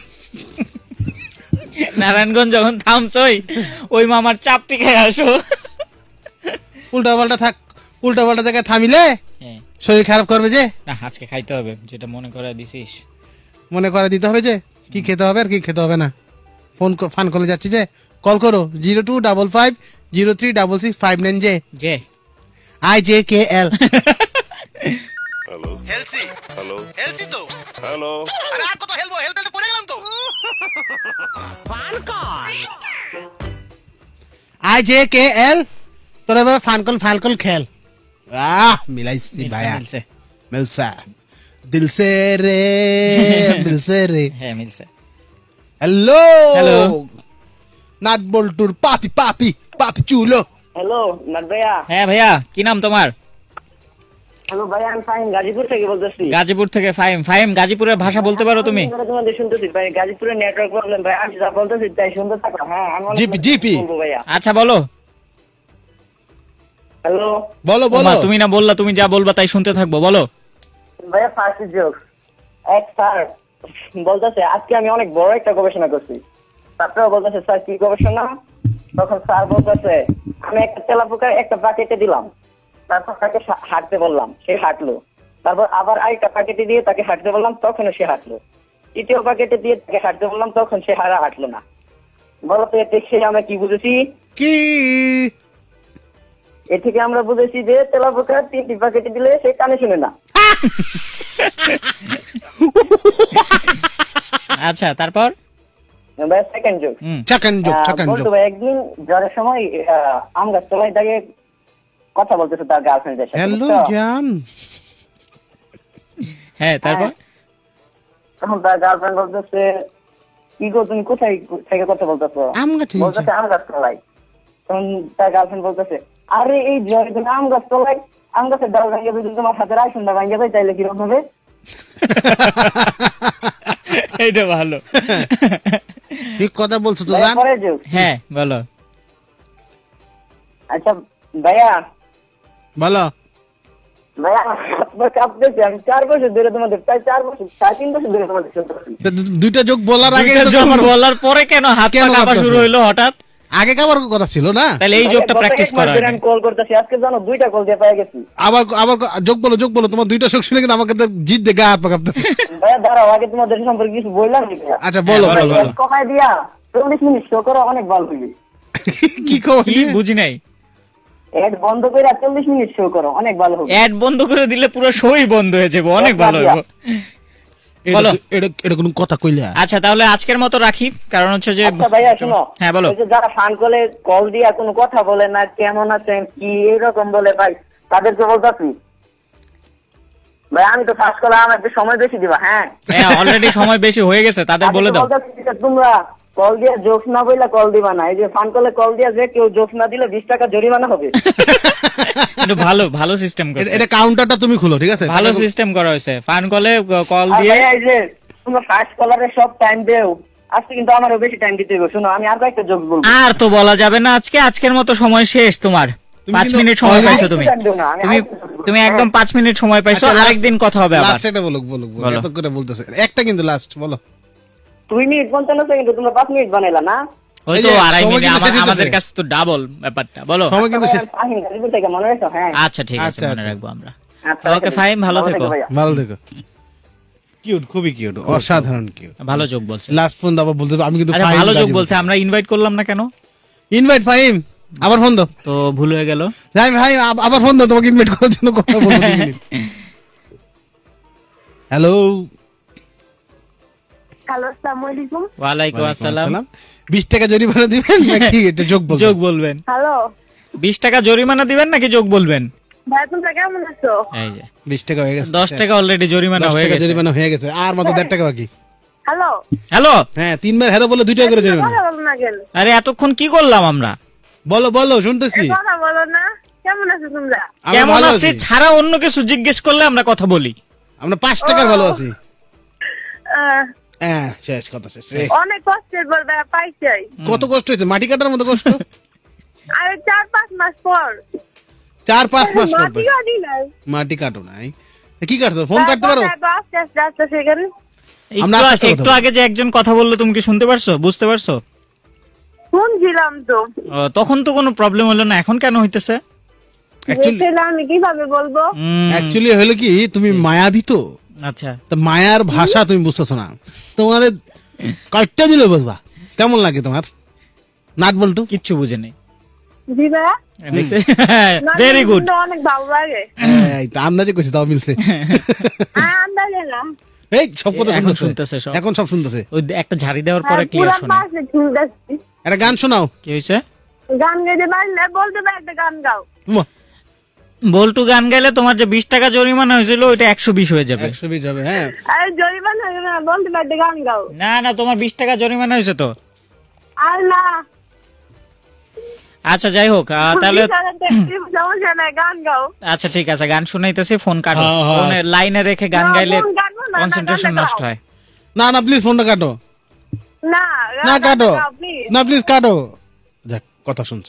নারায়ণগঞ্জ যখন থামছই, ওই মামার চাপটি খেয়ে আসো। উল্টা পাল্টা জায়গায় থামিলে শরীর খারাপ করবে যে। না, আজকে খাইতে হবে, যেটা মনে করে দিছিস। মনে করে দিতে হবে যে কি খেতে হবে আর কি খেতে হবে না। ফান কলে যাচ্ছি যে, কল করো 0255036659 যে IJKL। হ্যালো হেলসি, হ্যালো হেলসি তো, হ্যালো আরে আর কত হেলবো, হেলতে পড়ে গেলাম তো। ফান কল IJKL, তোরা এবার ফানকল খেল। মিলাইছি ভাইয়া, মিলছে দিলসে রে, মিলছে রে। হ্যাঁ মিলছে। হ্যালো নাট বল্টুর পাপি চুলো। হ্যালো নাট ভাইয়া। হ্যাঁ ভাইয়া, কি নাম তোমার? হ্যালো ভাইয়া, আমি ফাহিম গাজীপুর থেকে বলতেছি। গাজীপুর থেকে ফাহিম, গাজীপুরের ভাষা বলতে পারো তুমি? তোমাদের শুনতেছি ভাই, গাজীপুরের নেটওয়ার্ক প্রবলেম ভাই, আমি যা বলতেছি তাই শুনতে থাকো। হ্যাঁ জিপি ভাইয়া। আচ্ছা বলো। হ্যালো বলো। তুমি না বললা তুমি যা বলবা তাই শুনতে থাকবো, বলো ভাইয়া। ফার্স্ট জোক, এক স্যার বলতেছে, আজকে আমি অনেক বড় একটা গবেষণা করছি। ছাত্ররা বলতেছে, স্যার কি গবেষণা? তখন স্যার বলতেছে, আমি একটা তেলাপোকা একটা বাকেটে দিলাম, তারপর তাকে হাঁটতে বললাম, সে হাঁটলো। তারপর আবার আরেকটা প্যাকেটে দিয়ে তাকে হাঁটতে বললাম, তখন সে হাঁটলো। তৃতীয় প্যাকেটে দিয়ে তাকে হাঁটতে বললাম, তখন সে হাঁটলো না। বলো তো এর থেকে আমরা কি বুঝেছি? কি এর থেকে আমরা বুঝেছি যে তেলাপোকা 3টি প্যাকেটে দিলে সে কানে শুনে না। আচ্ছা, তারপর সেকেন্ড জোক। Second joke. ভাই একদিন জ্বরের সময় আম গাছ তলায় দাঁড়িয়ে কথা বলতেছে তার গার্লফ্রেন্ডের সাথে। হ্যালো জান। হ্যাঁ, তারপর তখন তার গার্লফ্রেন্ড বলতেছে, কি গো তুমি কোথায় থেকে কথা বলতেছো? বলতেছে আম গাছ তলায়। তখন তার গার্লফ্রেন্ড বলতেছে, আরে এই জ্বরে তুমি আম গাছ তলায়, আম গাছের ডাল ভাঙিয়ে যদি তোমার হাতের আইসনটা ভাঙিয়ে দেয় তাইলে কিরকম হবে? এইটা ভালো। ঠিক কথা বলছো তো জান। পরের joke। হ্যাঁ, বলো। আচ্ছা ভাইয়া, বলো। আপনার কাঁপতেছে। আমি 4 বছর ধরে তোমাদের, প্রায় 4 বছর, 3.5 বছর ধরে তোমাদের শুনতেছি। দুইটা যোগ বলার আগে দুইটা যোগ বলার পরে কেন হাত পা কাঁপা শুরু হইলো হঠাৎ? আগে কাবার কথা ছিল না? তাহলে এই যোগটা প্র্যাকটিস করা হয়। আমি কল করতেছি, আজকে জানো 2টা কল দিয়ে পেয়ে গেছি। আবার যোগ বলো তোমার দুইটা যোগ শুনে কিন্তু আমাকে তো জিত দে গা হাত পা কাঁপতেছে। ভাইয়া দাঁড়াও, আগে তোমাদের সম্পর্কে কিছু বললাম নাকি? আচ্ছা বলো। কমায় দিয়া 40 মিনিট শো করো, অনেক ভালো হইবে। কি খবর? কি বুঝি নাই। এড বন্ধ করে 40 মিনিট শো করো, অনেক ভালো হবে। অ্যাড বন্ধ করে দিলে পুরো শোই বন্ধ হয়ে যাবে, অনেক ভালো হবে। বলো। এটা কোন কথা কইলা? আচ্ছা, তাহলে আজকের মতো রাখি, কারণ হচ্ছে যে আচ্ছা ভাইয়া শুনো, হ্যাঁ বলো। ওই যে যারা ফান কলে কল দিয়া কোনো কথা বলে না, কেমন আছেন কি এরকম বলে, ভাই তাদেরকে বলতাছি ভাই আমি তো ফার্স্ট কলে আমার একটু সময় বেশি দিবা। হ্যাঁ অলরেডি সময় বেশি হয়ে গেছে, তাদের বলে দাও। তোমরা কল দিয়া জোকস না বইলা কল দিবা না। এই যে ফান কলে কল দিয়া যে কেউ জোকস না দিলে 20 টাকা জরিমানা হবে। এটা ভালো সিস্টেম করছে। এটা কাউন্টারটা তুমি খুলো, ঠিক আছে? ভালো সিস্টেম করা হয়েছে। ফান কলে কল আর দিয়ে ভাইয়া এই যে তোমরা ফার্স্ট কলারে সব টাইম দেও, আজকে কিন্তু আমারও বেশি টাইম দিতে হবে। শোনো আমি আর কয়েকটা জোক বলবো। আর তো বলা যাবে না আজকের মতো সময় শেষ তোমার। 5 মিনিট সময় পাইছো তুমি। তুমি একদম 5 মিনিট সময় পাইছো, আরেকদিন কথা হবে আবার। লাস্ট এটা বলো। এত করে বলতেছে একটা, কিন্তু লাস্ট বলো। 2 মিনিট 55 সেকেন্ড, তোমরা 5 মিনিট বানাইলা না? ওই তো আড়াই মিনিট, আমাদের কাছে তো ডাবল ব্যাপারটা। বলো। সময় কিন্তু শেষ। ফাহিম গাজীপুর থেকে মনে রাখো। হ্যাঁ আচ্ছা ঠিক আছে, মনে রাখবো আমরা। আচ্ছা, ওকে ফাহিম, ভালো থেকো। ভালো থেকো। কিউট, খুবই কিউট, অসাধারণ কিউট। ভালো যোগ বলছে। লাস্ট ফোন দাও বলতে আমি কিন্তু আচ্ছা, ভালো যোগ বলছে, আমরা ইনভাইট করলাম না কেন? ইনভাইট ফাহিম, আবার ফোন দাও। তো ভুল হয়ে গেল। যাই ভাই, আবার ফোন দাও, তোমাকে ইনভাইট করার জন্য কথা বলবো। হ্যালো হ্যালো, আসসালামু আলাইকুম। ওয়ালাইকুম আসসালাম। 20 টাকা জরিমানা দিবেন নাকি এটা যোগ বলবেন? হ্যালো, 20 টাকা জরিমানা দিবেন নাকি যোগ বলবেন? ভাই তোমরা কেমন আছো? এই যে 20 টাকা হয়ে গেছে। 10 টাকা অলরেডি জরিমানা হয়ে গেছে। জরিমানা হয়ে গেছে, আর মাত্র 1.5 টাকা বাকি। Hello hello. হ্যাঁ, 3 বার হ্যালো বলে 2 টাকা করে জরিমানা। কথা বলো না কেন? আরে এতক্ষণ কি করলাম আমরা? বলো শুনতেছি। কথা বলো না। কেমন আছো তোমরা? আমি কেমন ভালো আছি আছি। ছাড়া অন্য কিছু জিজ্ঞেস করলে আমরা কথা বলি। আমরা 5 টাকার ভালো আছি। আহ, হ্যাঁ, শেষ কথা শেষ। অনেক কষ্টের পর ভাই পাইছি। কত কষ্ট হয়েছে, মাটি কাটার মতো কষ্ট। আরে 4-5 মাস পর। 4-5 মাস পর মাটি কাটি নাই। মাটি কাটো নাই। কি কাটছো? ফোন কাটতে পারো? আস্তে সেখানে আমরা আস্তে আস্তে একটু আগে যে একজন কথা বললো, তুমি কি শুনতে পারছো, বুঝতে পারছো? শুনছিলাম তো। তখন তো কোনো প্রবলেম হলো না, এখন কেন হইতেছে? আমি কিভাবে বলবো? অ্যাকচুয়ালি হলো কি, তুমি মায়াবী তো। আচ্ছা, তো মায়ার ভাষা তুমি বুঝতেছো না। তোমার কয়টা দিলে বলবা কেমন লাগে তোমার? নাট বলটু কিচ্ছু বুঝে নেই। জি ভাইয়া, ভেরি গুড। অনেক ভালো লাগে। এই তো আন্দাজে কইছি, তাও মিলছে। আন্দাজে না। এই সব কথা এখন শুনতেছে, শুনতেছে সব। এখন সব শুনতেছে। ওই একটা ঝাড়ি দেওয়ার পরে ক্লিয়ার শোনে। একটা গান শোনাও। কি হইছে? গান গাইতে পারলে বলতে পার, একটা গান গাও। বল্টু গান গাইলে তোমার যে 20 টাকা জরিমানা হয়েছিল ওইটা 120 হয়ে যাবে। 120 হবে। হ্যাঁ, আরে জরিমানা হবে না, বলতে পার, একটা গান গাও। না তোমার 20 টাকা জরিমানা হয়েছে তো। আর না। আচ্ছা যাই হোক, তাহলে সমস্যা নাই, গান গাও। আচ্ছা ঠিক আছে, গান শুনাইতেছি, ফোন কাটো। ফোনে লাইনে রেখে গান গাইলে কনসেন্ট্রেশন নষ্ট হয়। না প্লিজ ফোনটা কাটো। না কাটো না, প্লিজ কাটো। যাক, কথা শুনছো।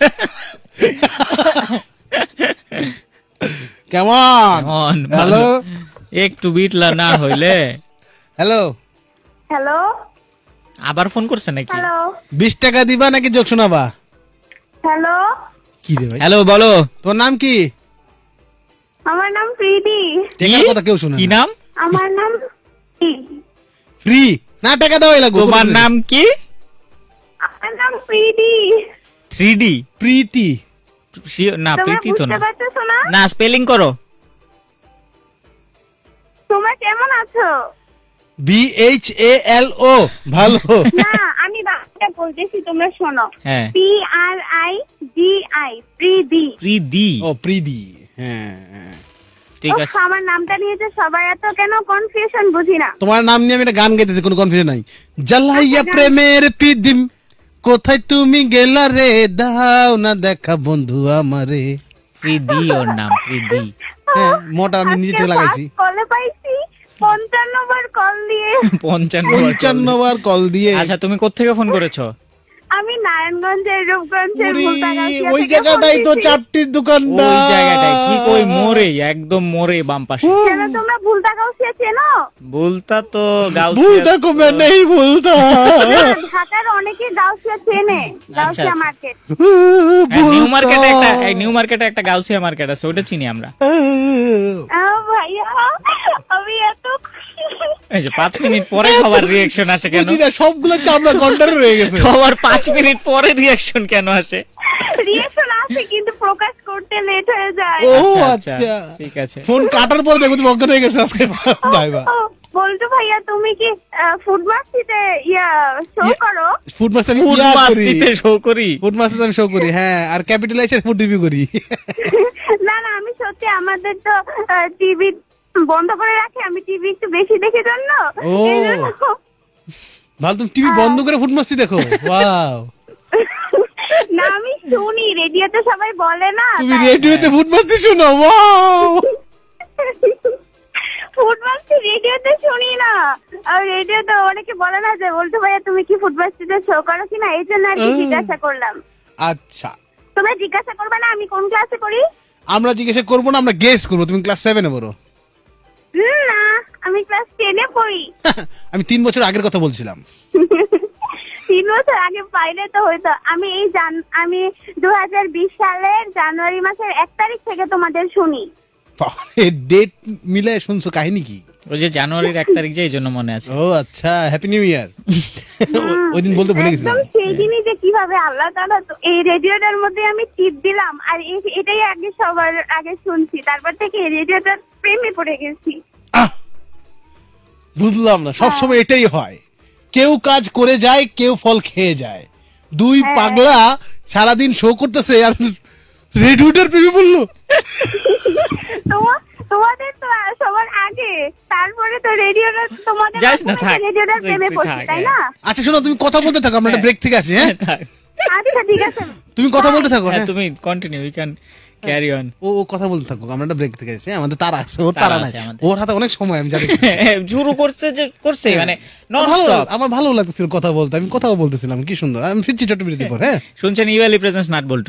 কেমন? হ্যালো, একটু বিটলা না হইলে। হ্যালো হ্যালো, আবার ফোন করছে নাকি? হ্যালো 20 টাকা দিবা নাকি যোগ শোনাবা? হ্যালো কি রে ভাই? হ্যালো বলো, তোমার নাম কি? আমার নাম প্রীতি। টেকার কথা কেউ শুনে কি না। নাম? আমার নাম ফ্রি না, টাকা দেওয়াই লাগবে। তোমার নাম কি? আমার নাম প্রীতি। 3D প্রীতি না, তোমরা প্রীতি তো না। বুঝতে পারছো না? না, স্পেলিং করো। তোমরা কেমন আছো? BHALO ভালো। না, আমি বাংলা বলতেছি, তোমরা শোনো। হ্যাঁ। PRIDI প্রীতি। প্রীতি। ও প্রীতি, হ্যাঁ। ঠিক উফ, আছে। আমার নামটা নিয়ে যে সবাই এত কেন কনফিউশন বুঝি না। তোমার নাম নিয়ে আমি একটা গান গাইতেছি, কোনো কনফিউশন নাই। জ্বালাইয়া আচ্ছা, প্রেমের পিদিম, কোথায় তুমি গেলা রে, দাও না দেখা বন্ধু আমারে। প্রীতি ওর নাম, প্রীতি। হ্যাঁ, মোটা আমি নিজে থেকে লাগাইছি। কলে পাইছি 55 বার কল দিয়ে। 55 বার কল দিয়ে। আচ্ছা, তুমি কোত্থেকে ফোন করেছো? আমি নারায়ণগঞ্জের রূপগঞ্জের ওরে, ভুলতাগাছিয়া ওই থেকে জায়গাটাই তো ফোন দিয়েছি। চারটির দোকানটা। ওই জায়গাটাই, ঠিক ওই মোড়ে, একদম মোড়ে বাম পাশে। কেন তোমরা ভুলতাগাছিয়া চেনো? বলতা তো ভুলতা কমে নেই, ভুলতা। না, ঢাকার অনেকে গাউসিয়া চেনে, গাউসিয়া আচ্ছা। মার্কেট। নিউ মার্কেটে একটা, নিউ মার্কেটে একটা গাউসিয়া মার্কেট আছে, ওটা চিনি আমরা। ভাইয়া, আমি এত এই যে 5 মিনিট পরে সবার রিঅ্যাকশন আসে কেন? বুঝি না, সবগুলো চামড়া গন্ডার রয়ে গেছে। সবার 5 মিনিট পরে রিঅ্যাকশন কেন আসে? রিয়েকশন আছে কিন্তু প্রকাশ করতে লেট হয়ে যায়। ও আচ্ছা, আচ্ছা, ঠিক আছে। ফোন কাটার পর দেখো তুমি অজ্ঞান হয়ে গেছে আজকে। ভাই ভাই, ও, বলতো ভাইয়া, তুমি কি ফুড মার্কেটে শো করো? ফুড মাস্টার আমি ফুড ইয়া করি। মাস্তিতে শো করি। ফুড মাস্টার আমি শো করি, হ্যাঁ, আর ক্যাপিটালাইজের ফুড রিভিউ করি। না না, আমি সত্যি, আমাদের তো টিভি বন্ধ করে রাখে, আমি টিভি একটু বেশি দেখে জন্য। ও। এই জন্য। ভালো, তুমি টিভি বন্ধ করে ফুড মাস্তি দেখো? ওয়াও। না, আমি শুনি, রেডিওতে সবাই বলে না। তুমি রেডিওতে ফুড মাস্তি শোনো? ওয়াও। ফুড মাস্তি রেডিওতে শুনি না, আর রেডিওতে অনেকে বলে না যে, বলতো ভাইয়া তুমি কি ফুড মাস্তিতে শো করো কিনা, এই জন্য আর কি জিজ্ঞাসা করলাম। আচ্ছা, তোমরা জিজ্ঞাসা করবে না আমি কোন ক্লাসে করি? আমরা জিজ্ঞাসা করবো না, আমরা গেস করবো। তুমি ক্লাস 7 এ পড়ো। না, আমি ক্লাস 10 এ পড়ি। আমি 3 বছর আগের কথা বলছিলাম। 3 বছর আগে পাইলে তো হইতো। আমি আমি 2020 সালের জানুয়ারি মাসের 1 তারিখ থেকে তোমাদের শুনি। ডেট মিলে শুনছো, কাহিনী কি? ওই যে জানুয়ারির 1 তারিখ, যে এই জন্য মনে আছে। ও আচ্ছা, হ্যাপি নিউ ইয়ার। ওই দিন বলতে ভুলে গেছিলাম। একদম সেই দিনই যে কিভাবে আল্লাহ তাআলা তো এই রেডিওটার মধ্যে আমি টিপ দিলাম, আর এটাই আগে সবার আগে শুনছি, তারপর থেকে এই রেডিওটার প্রেমে পড়ে গেছি। বুঝলাম না, সবসময় এটাই হয়, কেউ কাজ করে যায়, কেউ ফল খেয়ে যায়। দুই পাগলা সারাদিন শো করতেছে আর রেডিওটার প্রেমে পড়লো। তোমাদের তো সবার আগে, তারপরে তো রেডিওটা তোমাদের যাস না, থাক। রেডিওটার প্রেমে তুই পড়ছি, থাক, তাই না? আচ্ছা শোনো, তুমি কথা বলতে থাকো, আমরা একটা ব্রেক থেকে আসি। হ্যাঁ, আচ্ছা, ঠিক আছে। তুমি কথা বলতে থাকো। হ্যাঁ, তুমি continue, you can carry on. ও কথা বলতে থাকো, আমরা একটা ব্রেক থেকে আসি। আমাদের তারা আছে, ওর তাড়া তারা নাই, আছে আমাদের। ওর হাতে অনেক সময়, আমি জানি। শুরু করছে যে করছে, মানে নন ভালো, স্টপ। আমার ভালো লাগতেছিল কথা বলতে, আমি কথাও বলতেছিলাম, কি সুন্দর। আমি ফিরছি ছোট বিরতি পর। হ্যাঁ, শুনছেন ইউএলই প্রেজেন্স নাট বল্টু।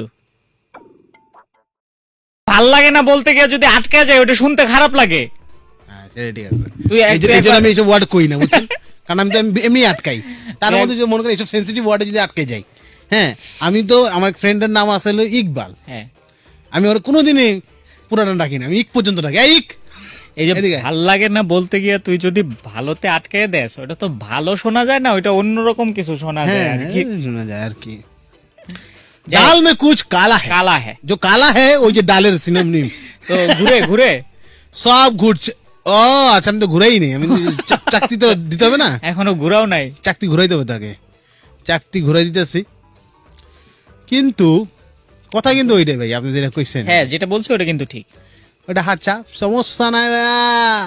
ভাল লাগে না বলতে গিয়ে যদি আটকে যায়, ওটা শুনতে খারাপ লাগে। ঠিক আছে। তুই এই জন্য আমি এইসব ওয়ার্ড কই না, বুঝছেন? কারণ আমি তো এমনি আটকাই। তার মধ্যে যে মনে করেন এইসব সেন্সিটিভ ওয়ার্ডে যদি আটকে যাই, হ্যাঁ, আমি তো, আমার ফ্রেন্ডের নাম আছে হলো ইকবাল। হ্যাঁ, আমি ওর কোনোদিনই পুরাটা ডাকি না, আমি ইক পর্যন্ত ডাকি। ইক, এই যে এদিকে। ভাল লাগে না বলতে গিয়ে তুই যদি ভালোতে আটকে দেস, ওটা তো ভালো শোনা যায় না, ওইটা অন্যরকম কিছু শোনা যায় হ্যাঁ, আর কি। শোনা যায় আর কি। ডাল মে কুছ কালা হ্যাঁ, কালা হ্যাঁ, जो काला है ওই যে ডালের সিনোনিম। তো ঘুরে ঘুরে সব ঘুরছে। ও আচ্ছা, আমি তো ঘুরাই নেই, আমি চাকতি তো দিতে হবে না, এখনো ঘুরাও নাই। চাকতি ঘুরাইতে হবে তাকে, চাকতি ঘুরাই দিতেছি। কিন্তু কথা কিন্তু ওইটাই ভাই, আপনি যেটা কইছেন, হ্যাঁ, যেটা বলছো ওটা কিন্তু ঠিক। ওটা হাচ্ছা, সমস্যা নাই ভাইয়া।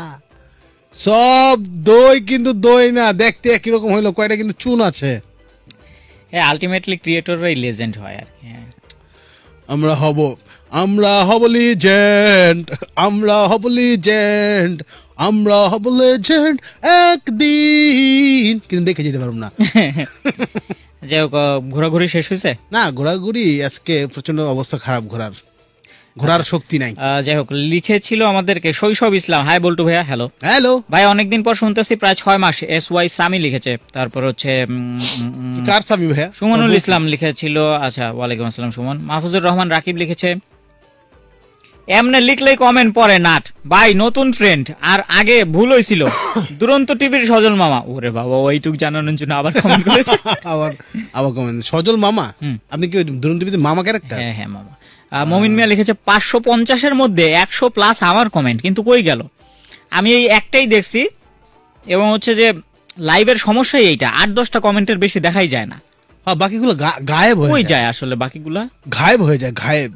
সব দই কিন্তু দই না, দেখতে একই রকম হইলো, কয়টা কিন্তু চুন আছে। হ্যাঁ, আলটিমেটলি ক্রিয়েটররাই লেজেন্ড হয় আর কি। হ্যাঁ, আমরা হব লিজেন্ড, আমরা হব লিজেন্ড, আমরা হব লিজেন্ড একদিন, কিন্তু দেখে যেতে পারবো না। যাই হোক, ঘোরাঘুরি শেষ হয়েছে? না, ঘোরাঘুরি আজকে প্রচন্ড অবস্থা খারাপ, ঘোরার শক্তি নাই। যাই হোক, লিখেছিল আমাদেরকে শৈশব ইসলাম। হাই বল্টু ভাইয়া। হ্যালো হ্যালো ভাই, অনেকদিন পর শুনতেছি, প্রায় 6 মাস। SY সামি লিখেছে। তারপর হচ্ছে কার সামি ভাইয়া? সুমনুল ইসলাম লিখেছিল। আচ্ছা, ওয়ালাইকুম আসসালাম সুমন। মাহফুজুর রহমান রাকিব লিখেছে, এমনে লিখলেই কমেন্ট পড়ে নাট ভাই নতুন ট্রেন্ড আর আগে ভুল হয়েছিল দুরন্ত টিভির সজল মামা ওরে বাবা ওইটুক জানানোর জন্য আবার কমেন্ট করেছে আবার কমেন্ট সজল মামা আপনি কি দুরন্ত টিভিতে মামা ক্যারেক্টার হ্যাঁ মামা মমিন মিয়া লিখেছে 550 এর মধ্যে 100+ আমার কমেন্ট কিন্তু কই গেল আমি এই একটাই দেখছি এবং হচ্ছে যে লাইভের সমস্যাই এইটা 8-10টা কমেন্টের বেশি দেখাই যায় না বাকিগুলো গায়েব হয়ে যায় আসলে বাকিগুলা গায়েব হয়ে যায় গায়েব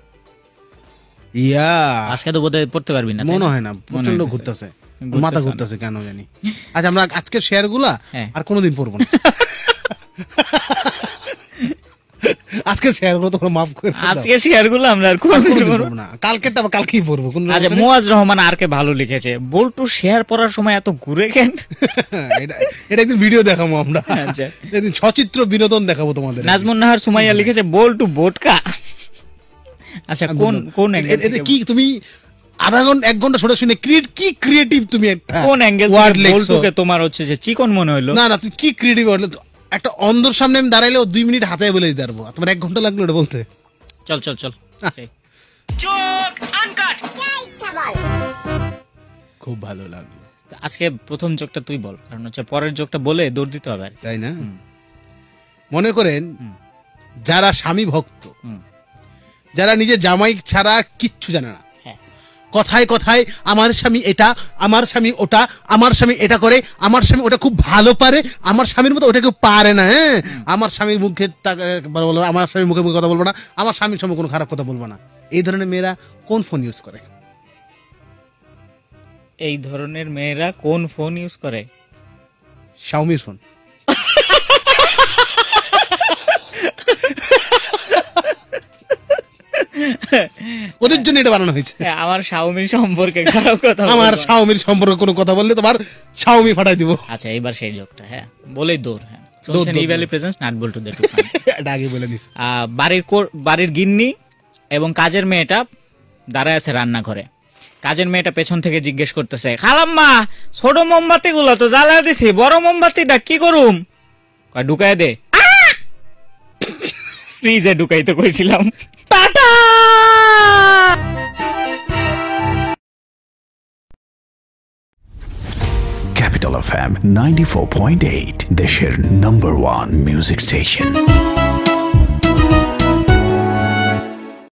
ইয়া আজকে তো বোধহয় পড়তে পারবি না মনে হয় না প্রচন্ড ঘুরতেছে মাথা ঘুরতেছে কেন জানি আচ্ছা আমরা আজকে শেয়ার গুলা আর কোনোদিন পড়বো না আজকে শেয়ার গুলো তোমরা মাফ করে আজকে শেয়ার গুলো আমরা আর কোনোদিন পড়বো না কালকেরটা কালকেই পড়বো আচ্ছা মুয়াজ রহমান আর কে ভালো লিখেছে বল্টু শেয়ার পড়ার সময় এত ঘুরে কেন এটা একদিন ভিডিও দেখাবো আমরা আচ্ছা একদিন সচিত্র বিনোদন দেখাবো তোমাদের নাজমুন নাহার সুমাইয়া লিখেছে বল্টু বোটকা আচ্ছা কোন এটা কি তুমি আধা ঘন্টা 1 ঘন্টা ছোট শুনে কি ক্রিয়েটিভ তুমি একটা কোন অ্যাঙ্গেল বল্টুকে তোমার হচ্ছে যে চিকন মনে হলো না তুমি কি ক্রিয়েটিভ বললে একটা অন্ধর সামনে আমি দাঁড়াইলে 2 মিনিট হাতে বলে দিতে পারবো তোমার 1 ঘন্টা লাগলো এটা বলতে চল চোখ আনকাট খুব ভালো লাগলো আজকে প্রথম জোকটা তুই বল কারণ হচ্ছে পরের জোকটা বলে দৌড় দিতে হবে তাই না মনে করেন যারা স্বামী ভক্ত যারা নিজের জামাই ছাড়া কিচ্ছু জানে না কথায় কথায় আমার স্বামী এটা আমার স্বামী ওটা আমার স্বামী এটা করে আমার স্বামী ওটা খুব ভালো পারে আমার স্বামীর মতো ওটা কেউ পারে না হ্যাঁ আমার স্বামীর মুখে বলবো আমার স্বামীর মুখে মুখে কথা বলবো না আমার স্বামীর সঙ্গে কোনো খারাপ কথা বলবো না এই ধরনের মেয়েরা কোন ফোন ইউজ করে এই ধরনের মেয়েরা কোন ফোন ইউজ করে শাওমির ফোন ওদের জন্য এটা বানানো হয়েছে আমার শাওমির সম্পর্কে খারাপ কথা আমার শাওমির সম্পর্কে কোনো কথা বললে তোমার শাওমি ফাটাই দিব আচ্ছা এবার সেই জোকটা হ্যাঁ বলেই দৌড় হ্যাঁ ইভ্যালি প্রেজেন্স নাট বল্টু দে এটা আগে বলে নিস বাড়ির গিন্নি এবং কাজের মেয়েটা দাঁড়ায় আছে রান্নাঘরে কাজের মেয়েটা পেছন থেকে জিজ্ঞেস করতেছে খালাম্মা ছোট মোমবাতি গুলো তো জ্বালায় দিছি বড় মোমবাতিটা কি করুম ঢুকায় দে ফ্রিজে ঢুকাইতে কইছিলাম টাটা Capital FM 94.8 দেশের #1 মিউজিক স্টেশন